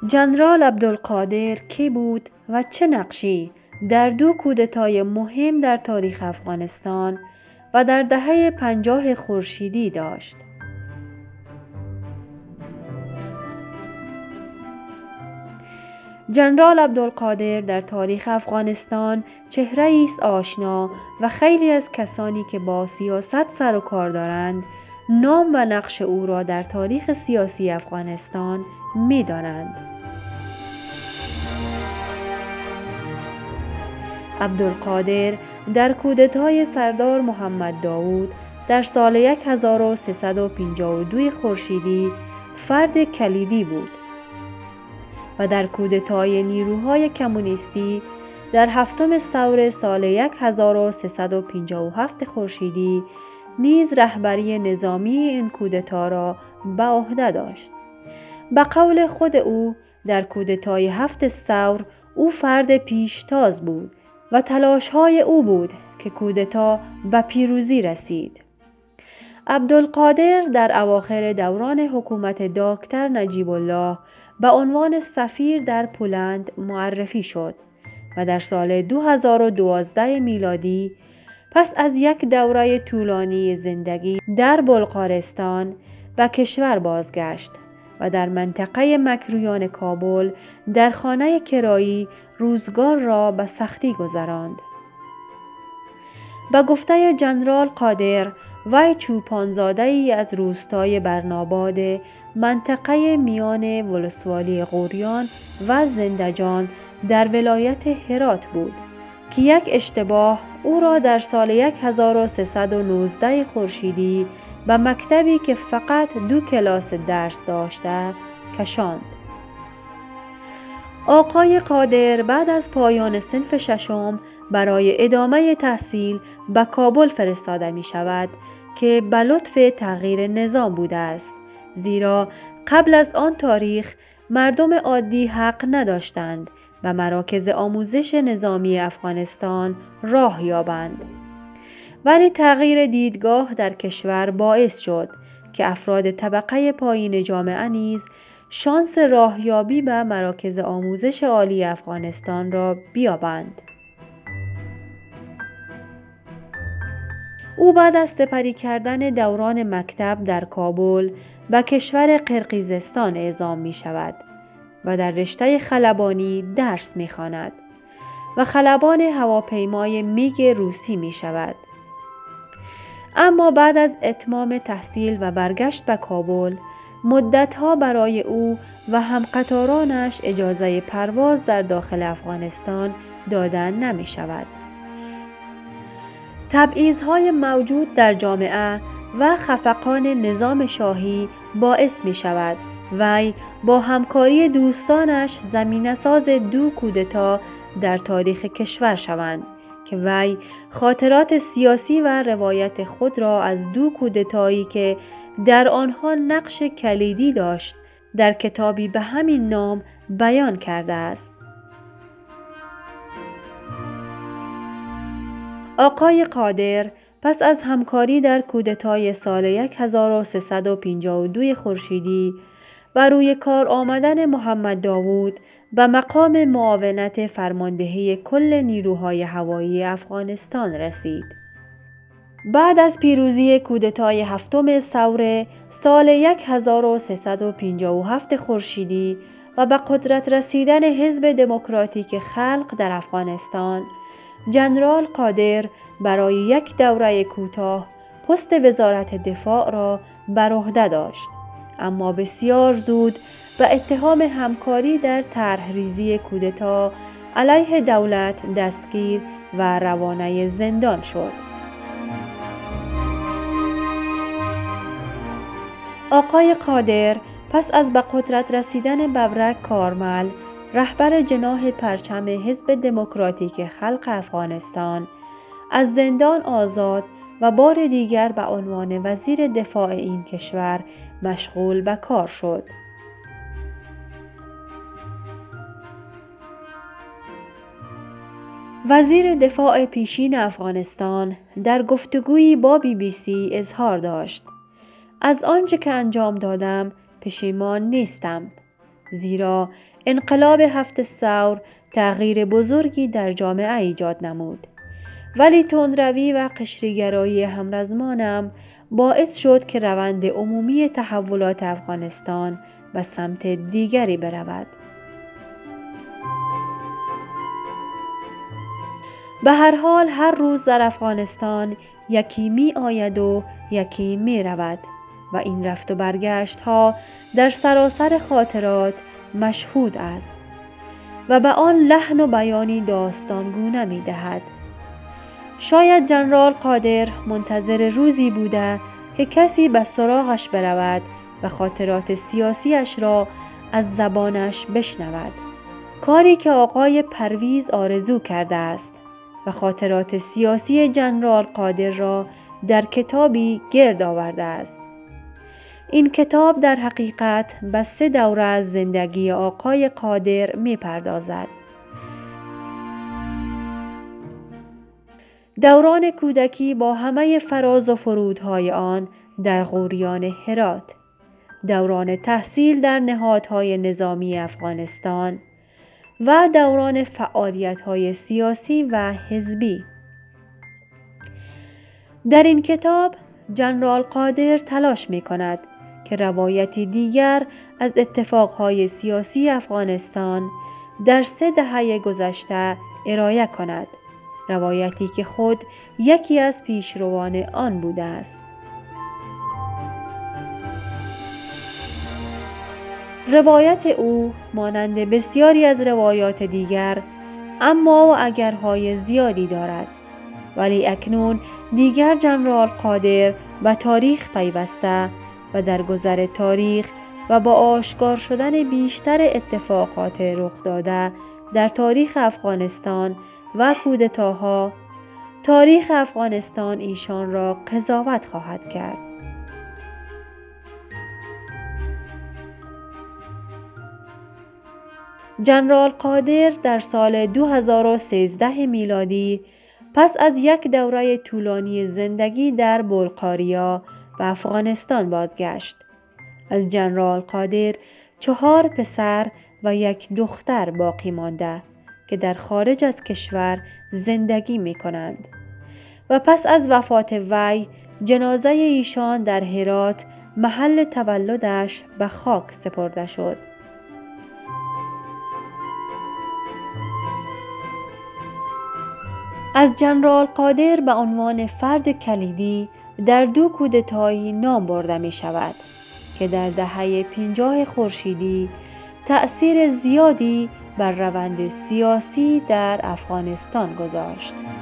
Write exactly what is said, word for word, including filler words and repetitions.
جنرال عبدالقادر کی بود و چه نقشی در دو کودتای مهم در تاریخ افغانستان و در دهه پنجاه خورشیدی داشت؟ جنرال عبدالقادر در تاریخ افغانستان چهره‌ای است آشنا و خیلی از کسانی که با سیاست سر و کار دارند نام و نقش او را در تاریخ سیاسی افغانستان می‌دانند. عبدالقادر در کودتای سردار محمد داود در سال هزار و سیصد و پنجاه و دو خورشیدی فرد کلیدی بود و در کودتای نیروهای کمونیستی در هفتم ثور سال هزار و سیصد و پنجاه و هفت خورشیدی نیز رهبری نظامی این کودتا را به عهده داشت. به قول خود او در کودتای هفت ثور او فرد پیشتاز بود و تلاش‌های او بود که کودتا به پیروزی رسید. عبدالقادر در اواخر دوران حکومت دکتر نجیب الله به عنوان سفیر در پولند معرفی شد و در سال دو هزار و دوازده میلادی پس از یک دوره طولانی زندگی در بلغارستان به کشور بازگشت و در منطقه مکرویان کابل در خانه کرایی روزگار را به سختی گذراند. به گفته جنرال قادر، وی چوپانزاده‌ای از روستای برناباد منطقه میان ولسوالی غوریان و زندجان در ولایت هرات بود که یک اشتباه او را در سال هزار و سیصد و نوزده خورشیدی به مکتبی که فقط دو کلاس درس داشته کشاند. آقای قادر بعد از پایان صنف ششم برای ادامه تحصیل به کابل فرستاده می شود که به لطف تغییر نظام بوده است، زیرا قبل از آن تاریخ مردم عادی حق نداشتند و مراکز آموزش نظامی افغانستان راه یابند. ولی تغییر دیدگاه در کشور باعث شد که افراد طبقه پایین جامعه نیز شانس راهیابی به مراکز آموزش عالی افغانستان را بیابند. او بعد از سپری کردن دوران مکتب در کابل به کشور قرقیزستان اعزام می شود و در رشته خلبانی درس می خواند و خلبان هواپیمای میگ روسی می شود. اما بعد از اتمام تحصیل و برگشت به کابل، مدتها برای او و همقطارانش اجازه پرواز در داخل افغانستان داده نمی شود. تبعیض‌های موجود در جامعه و خفقان نظام شاهی باعث می شود وی با همکاری دوستانش زمینه‌ساز دو کودتا در تاریخ کشور شوند که وی خاطرات سیاسی و روایت خود را از دو کودتایی که در آنها نقش کلیدی داشت در کتابی به همین نام بیان کرده است. آقای قادر پس از همکاری در کودتای سال هزار و سیصد و پنجاه و دو خورشیدی و روی کار آمدن محمد داود به مقام معاونت فرماندهی کل نیروهای هوایی افغانستان رسید. بعد از پیروزی کودتای هفتم ثور سال هزار و سیصد و پنجاه و هفت خورشیدی و به قدرت رسیدن حزب دموکراتیک خلق در افغانستان، جنرال قادر برای یک دوره کوتاه پست وزارت دفاع را بر عهده داشت، اما بسیار زود به اتهام همکاری در طرحریزی کودتا علیه دولت دستگیر و روانه زندان شد. آقای قادر پس از به قدرت رسیدن ببرک کارمل، رهبر جناح پرچم حزب دموکراتیک خلق افغانستان، از زندان آزاد و بار دیگر به عنوان وزیر دفاع این کشور مشغول به کار شد. وزیر دفاع پیشین افغانستان در گفتگویی با بی بی سی اظهار داشت: از آنچه که انجام دادم پشیمان نیستم، زیرا انقلاب هفت ثور تغییر بزرگی در جامعه ایجاد نمود، ولی تندروی و قشریگرایی همرزمانم باعث شد که روند عمومی تحولات افغانستان به سمت دیگری برود. به هر حال هر روز در افغانستان یکی می آید و یکی می رود و این رفت و برگشت ها در سراسر خاطرات مشهود است و به آن لحن و بیانی داستانگونه می دهد. شاید جنرال قادر منتظر روزی بوده که کسی به سراغش برود و خاطرات سیاسیش را از زبانش بشنود، کاری که آقای پرویز آرزو کرده است و خاطرات سیاسی جنرال قادر را در کتابی گرد آورده است. این کتاب در حقیقت به سه دوره از زندگی آقای قادر می پردازد. دوران کودکی با همه فراز و فرودهای آن در غوریان هرات، دوران تحصیل در نهادهای نظامی افغانستان و دوران فعالیت‌های سیاسی و حزبی. در این کتاب جنرال قادر تلاش می‌کند که روایتی دیگر از اتفاقهای سیاسی افغانستان در سه دهه گذشته ارائه کند، روایتی که خود یکی از پیشروان آن بوده است. روایت او مانند بسیاری از روایات دیگر اما و اگرهای زیادی دارد، ولی اکنون دیگر جنرال قادر به تاریخ پیوسته و در گذر تاریخ و با آشکار شدن بیشتر اتفاقات رخ داده در تاریخ افغانستان و کودتاها، تاریخ افغانستان ایشان را قضاوت خواهد کرد. جنرال قادر در سال دو هزار و سیزده میلادی پس از یک دوره طولانی زندگی در بلغاریا و افغانستان بازگشت. از جنرال قادر چهار پسر و یک دختر باقی مانده که در خارج از کشور زندگی می کنند و پس از وفات وی جنازه ایشان در هرات محل تولدش به خاک سپرده شد. از جنرال قادر به عنوان فرد کلیدی در دو کودتایی نام برده می شود که در دهه پنجاه خورشیدی تأثیر زیادی بر روند سیاسی در افغانستان گذاشت.